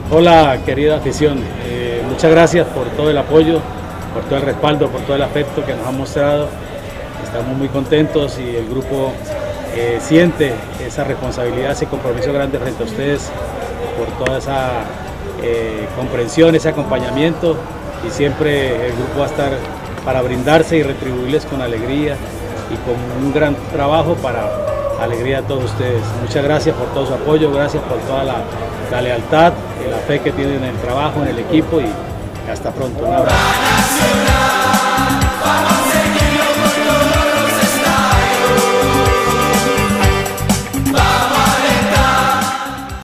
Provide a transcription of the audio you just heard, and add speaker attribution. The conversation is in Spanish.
Speaker 1: Hola querida afición, muchas gracias por todo el apoyo, por todo el respaldo, por todo el afecto que nos han mostrado. Estamos muy contentos y el grupo siente esa responsabilidad, ese compromiso grande frente a ustedes por toda esa comprensión, ese acompañamiento, y siempre el grupo va a estar para brindarse y retribuirles con alegría y con un gran trabajo para alegría a todos ustedes. Muchas gracias por todo su apoyo, gracias por toda la lealtad, la fe que tienen en el trabajo, en el equipo, y hasta pronto. Un abrazo.